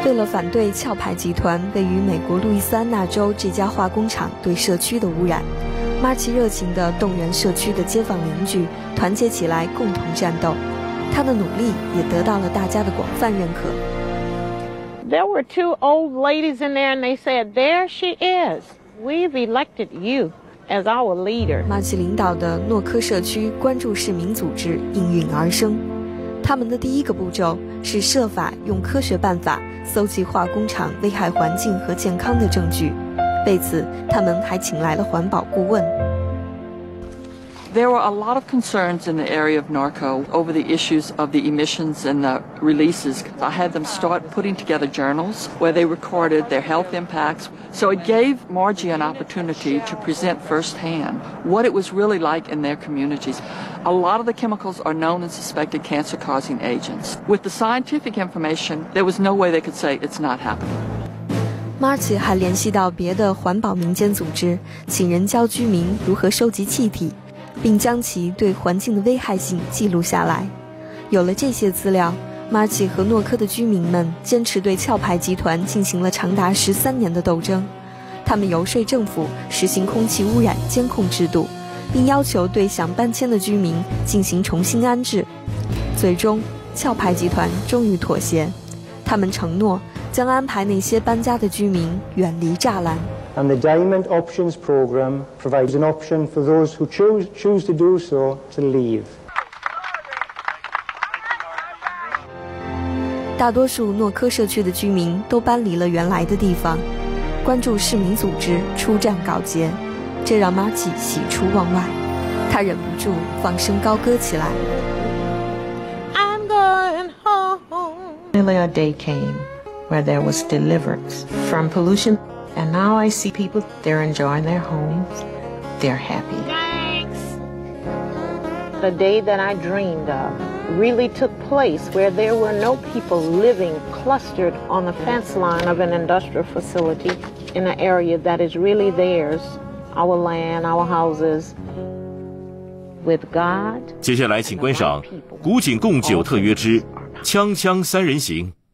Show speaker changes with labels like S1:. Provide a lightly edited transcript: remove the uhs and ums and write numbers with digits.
S1: 为了反对壳牌集团位于美国路易斯安那州这家化工厂对社区的污染，马奇热情地动员社区的街坊邻居团结起来共同战斗，他的努力也得到了大家的广泛认可。
S2: There were 2 old ladies in there and they said, "There she is. We've elected you as our leader."
S1: 马奇领导的诺科社区关注市民组织应运而生，他们的第一个步骤是设法用科学办法搜集化工厂危害环境和健康的证据，为此他们还请来了环保顾问。
S3: There were a lot of concerns in the area of Norco over the issues of the emissions and the releases. I had them start putting together journals where they recorded their health impacts. So it gave Margie an opportunity to present firsthand what it was really like in their communities. A lot of the chemicals are known and suspected cancer-causing agents. With the scientific information, there was no way they could say it's not happening.
S1: Margie 还联系到别的环保民间组织，请人教居民如何收集气体，并将其对环境的危害性记录下来。有了这些资料，Margie 和诺科的居民们坚持对壳牌集团进行了长达13年的斗争。他们游说政府实行空气污染监控制度，并要求对想搬迁的居民进行重新安置。最终，壳牌集团终于妥协，他们承诺将安排那些搬家的居民远离栅栏。
S4: And the Diamond Options Program provides an option for those who choose to do so to leave.
S1: 大多数诺科社区的居民都搬离了原来的地方，关注市民组织出战告捷，这让马奇喜出望外，他忍不住放声高歌起来。
S2: I'm going home.
S5: Finally, a day came where there was deliverance from pollution, and now I see people, they're enjoying their homes, they're happy.
S2: Thanks. The day that I dreamed of really took place where there were no people living clustered on the fence line of an industrial facility in an area that is really theirs, our land, our houses, with God.
S6: 接下来请观赏《古井贡酒特约之锵锵三人行》。